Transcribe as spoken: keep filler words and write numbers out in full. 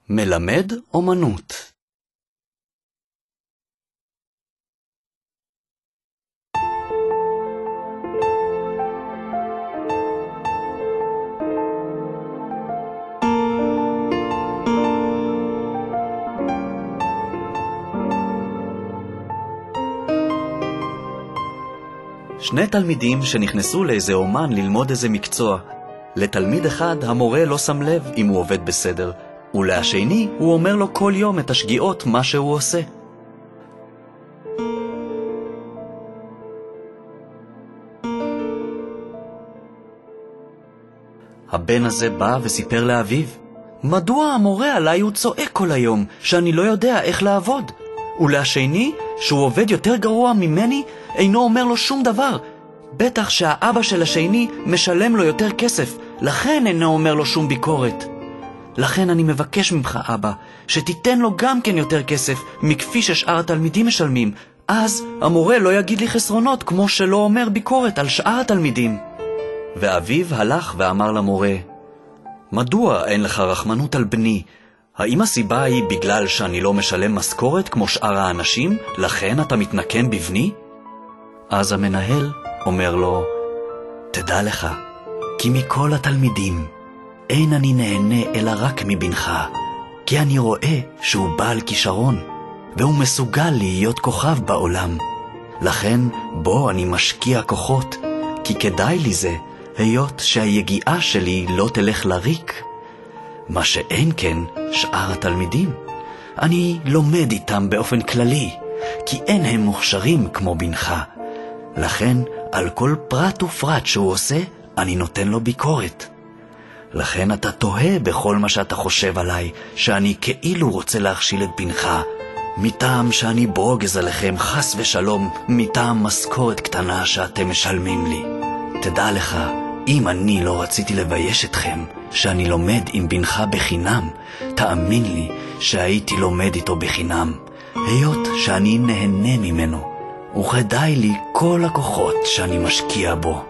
מלמד אומנות. שני תלמידים שנכנסו לאיזה אומן ללמוד איזה מקצוע. לתלמיד אחד המורה לא שם לב אם הוא עובד בסדר, ולשני הוא אומר לו כל יום את השגיאות מה שהוא עושה. הבן הזה בא וסיפר לאביו, מדוע המורה עליי הוא צועק כל היום שאני לא יודע איך לעבוד? ולשני, שהוא עובד יותר גרוע ממני, אינו אומר לו שום דבר. בטח שהאבא של השני משלם לו יותר כסף, לכן אינו אומר לו שום ביקורת. לכן אני מבקש ממך, אבא, שתיתן לו גם כן יותר כסף מכפי ששאר התלמידים משלמים. אז המורה לא יגיד לי חסרונות כמו שלא אומר ביקורת על שאר התלמידים. ואביו הלך ואמר למורה, מדוע אין לך רחמנות על בני? האם הסיבה היא בגלל שאני לא משלם משכורת כמו שאר האנשים, לכן אתה מתנקם בבני? אז המנהל אומר לו, תדע לך, כי מכל התלמידים אין אני נהנה אלא רק מבנך, כי אני רואה שהוא בעל כישרון, והוא מסוגל להיות כוכב בעולם. לכן בו אני משקיע כוחות, כי כדאי לי זה, היות שהיגיעה שלי לא תלך לריק. מה שאין כן שאר התלמידים, אני לומד איתם באופן כללי, כי אין הם מוכשרים כמו בנך. לכן על כל פרט ופרט שהוא עושה, אני נותן לו ביקורת. לכן אתה תוהה בכל מה שאתה חושב עליי, שאני כאילו רוצה להכשיל את בנך, מטעם שאני ברוגז עליכם חס ושלום, מטעם משכורת קטנה שאתם משלמים לי. תדע לך, אם אני לא רציתי לבייש אתכם, שאני לומד עם בנך בחינם, תאמין לי שהייתי לומד איתו בחינם, היות שאני נהנה ממנו, וכדאי לי כל הכוחות שאני משקיע בו.